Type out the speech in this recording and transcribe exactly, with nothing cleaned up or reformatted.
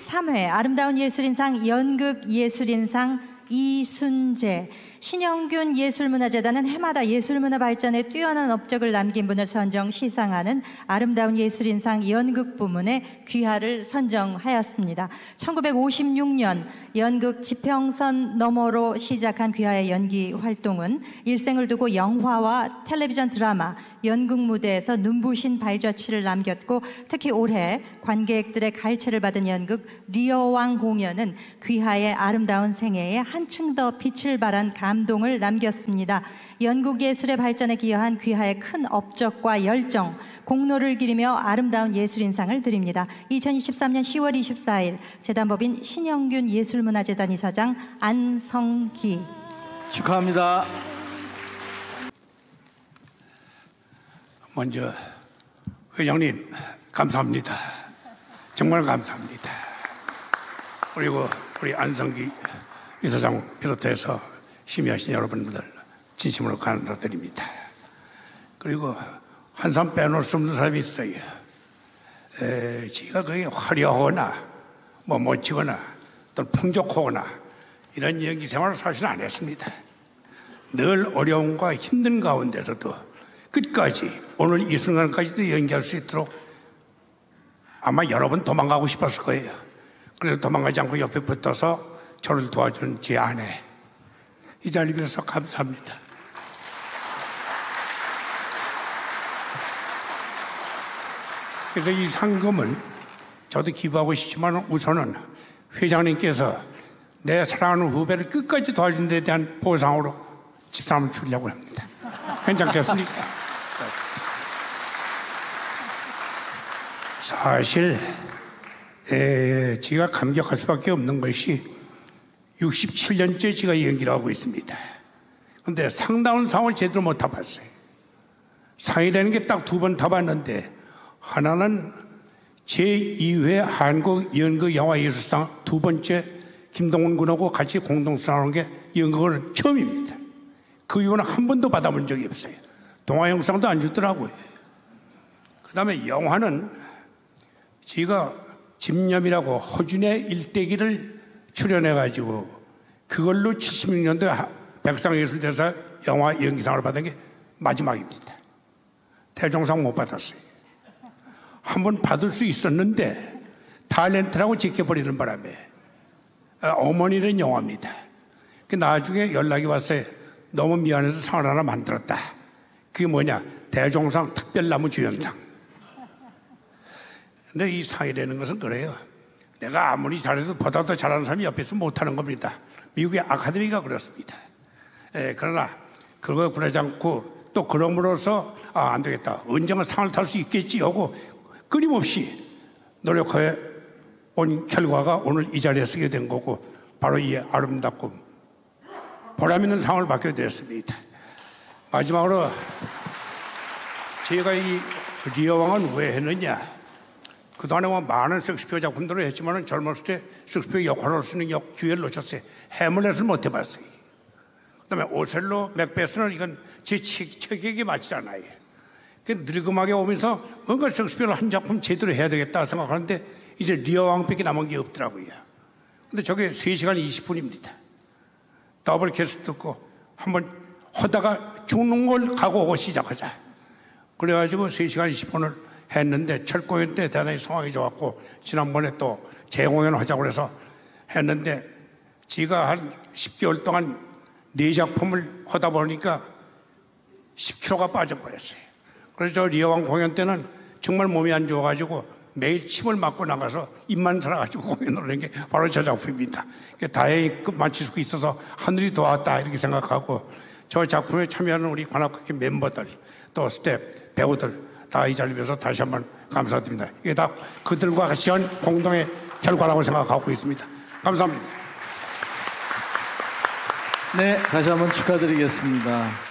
제십삼 회 아름다운 예술인상 연극예술인상 이순재. 신영균 예술문화재단은 해마다 예술문화 발전에 뛰어난 업적을 남긴 분을 선정 시상하는 아름다운 예술인상 연극 부문에 귀하를 선정하였습니다. 천구백오십육 년 연극 지평선 너머로 시작한 귀하의 연기 활동은 일생을 두고 영화와 텔레비전 드라마, 연극 무대에서 눈부신 발자취를 남겼고, 특히 올해 관객들의 갈채를 받은 연극 리어왕 공연은 귀하의 아름다운 생애에 한층 더 빛을 발한 감동을 남겼습니다. 연극 예술의 발전에 기여한 귀하의 큰 업적과 열정, 공로를 기리며 아름다운 예술인상을 드립니다. 이천이십삼 년 시월 이십사일 재단법인 신영균 예술문화재단 이사장 안성기. 축하합니다. 먼저 회장님 감사합니다. 정말 감사합니다. 그리고 우리 안성기 이사장 비롯해서 심의하신 여러분들 진심으로 감사드립니다. 그리고 한 사람 빼놓을 수 없는 사람이 있어요. 에, 지가 그게 화려하거나 뭐 멋지거나 또 풍족하거나 이런 연기 생활을 사실 안 했습니다. 늘 어려움과 힘든 가운데서도 끝까지, 오늘 이 순간까지도 연기할 수 있도록 아마 여러 번 도망가고 싶었을 거예요. 그래서 도망가지 않고 옆에 붙어서 저를 도와준 제 아내, 이 자리에 빌어서 감사합니다. 그래서 이 상금은 저도 기부하고 싶지만 우선은 회장님께서 내 사랑하는 후배를 끝까지 도와준 데 대한 보상으로 집사람을 주려고 합니다. 괜찮겠습니까? 사실 에, 제가 감격할 수밖에 없는 것이 육십칠 년째 제가 연기를 하고 있습니다. 그런데 상다운 상을 제대로 못 타봤어요. 상이라는 게 딱 두 번 타봤는데, 하나는 제이 회 한국 연극 영화예술상, 두 번째 김동원 군하고 같이 공동수상하는 게 연극은 처음입니다. 그 이후는 한 번도 받아본 적이 없어요. 동화영상도 안 주더라고요. 그 다음에 영화는 제가 집념이라고 허준의 일대기를 출연해가지고 그걸로 칠십육 년도에 백상예술대사 영화 연기상을 받은 게 마지막입니다. 대종상 못 받았어요. 한번 받을 수 있었는데 탤런트라고 지켜버리는 바람에, 어머니는 영화입니다. 나중에 연락이 왔어요. 너무 미안해서 상을 하나 만들었다. 그게 뭐냐, 대종상 특별나무 주연상. 근데 이 상이라는 것은 그래요. 내가 아무리 잘해도 보다 더 잘하는 사람이 옆에 있으면 못하는 겁니다. 미국의 아카데미가 그렇습니다. 에, 그러나 그거 그러지 않고 또 그럼으로써 아, 안 되겠다, 언젠가 상을 탈 수 있겠지 하고 끊임없이 노력해 온 결과가 오늘 이 자리에 서게 된 거고, 바로 이 아름답고 보람 있는 상을 받게 되었습니다. 마지막으로 제가 이 리어왕은 왜 했느냐, 그동안에 뭐 많은 섹스피어 작품들을 했지만 젊었을 때 섹스피어 역할을 쓰는 역 기회를 놓쳤어요. 해물렛을 못 해봤어요. 그 다음에 오셀로, 맥베스는 이건 제 체격에 맞지 않아요. 늙음하게 오면서 뭔가 섹스피어를 한 작품 제대로 해야 되겠다 생각하는데 이제 리어왕밖에 남은 게 없더라고요. 근데 저게 세 시간 이십 분입니다. 더블 캐스트 듣고 한번 하다가 죽는 걸 각오하고 시작하자. 그래가지고 세 시간 이십 분을 했는데 첫 공연 때 대단히 성황이 좋았고, 지난번에 또 재공연을 하자고 해서 했는데 지가 한 십 개월 동안 네 작품을 하다 보니까 십 킬로그램가 빠져버렸어요. 그래서 저 리어왕 공연 때는 정말 몸이 안 좋아가지고 매일 침을 맞고 나가서 입만 살아가지고 공연을 하는 게 바로 저 작품입니다. 다행히 마칠 수 있어서 하늘이 도왔다 이렇게 생각하고, 저 작품에 참여하는 우리 관악극회 멤버들, 또 스태프, 배우들 다 이 자리에서 다시 한번 감사드립니다. 이게 다 그들과 같이 한 공동의 결과라고 생각하고 있습니다. 감사합니다. 네, 다시 한번 축하드리겠습니다.